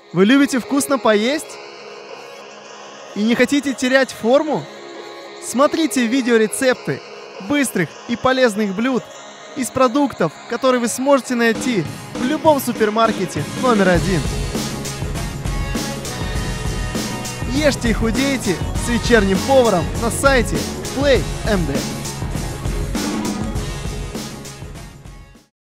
Вы любите вкусно поесть? И не хотите терять форму? Смотрите видеорецепты быстрых и полезных блюд из продуктов, которые вы сможете найти в любом супермаркете номер 1. Ешьте и худейте с вечерним поваром на сайте PlayMD.